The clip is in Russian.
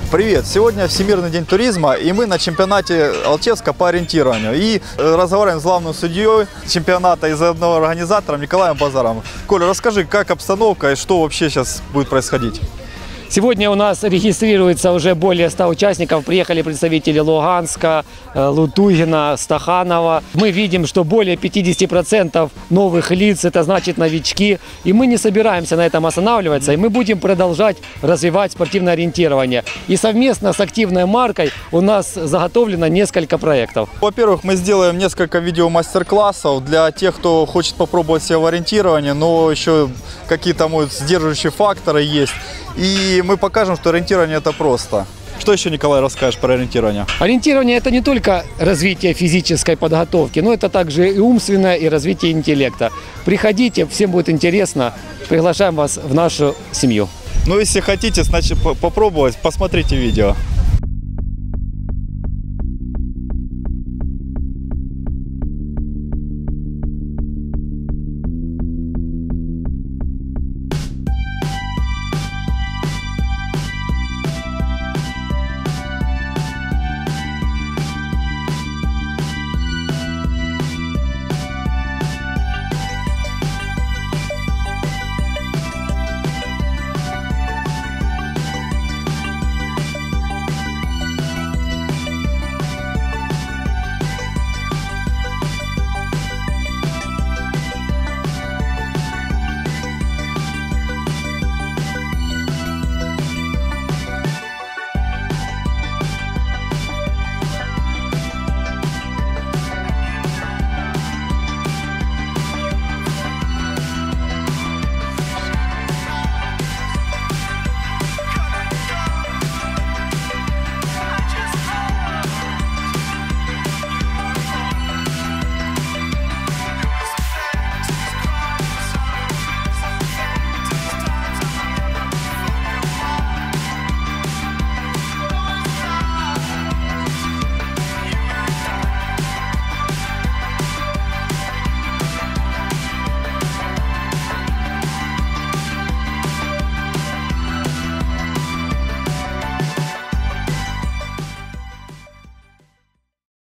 Привет! Сегодня Всемирный день туризма, и мы на чемпионате Алчевска по ориентированию. И разговариваем с главным судьей чемпионата и заодно организатором Николаем Базаровым. Коля, расскажи, как обстановка и что вообще сейчас будет происходить? Сегодня у нас регистрируется уже более 100 участников. Приехали представители Луганска, Лутугина, Стаханова. Мы видим, что более 50% новых лиц, это значит новички. И мы не собираемся на этом останавливаться. И мы будем продолжать развивать спортивное ориентирование. И совместно с активной маркой у нас заготовлено несколько проектов. Во-первых, мы сделаем несколько видео-мастер-классов для тех, кто хочет попробовать себя в ориентировании, но еще какие-то сдерживающие факторы есть. И мы покажем, что ориентирование – это просто. Что еще, Николай, расскажешь про ориентирование? Ориентирование – это не только развитие физической подготовки, но это также и умственное, и развитие интеллекта. Приходите, всем будет интересно. Приглашаем вас в нашу семью. Ну, если хотите, значит, попробовать, посмотрите видео.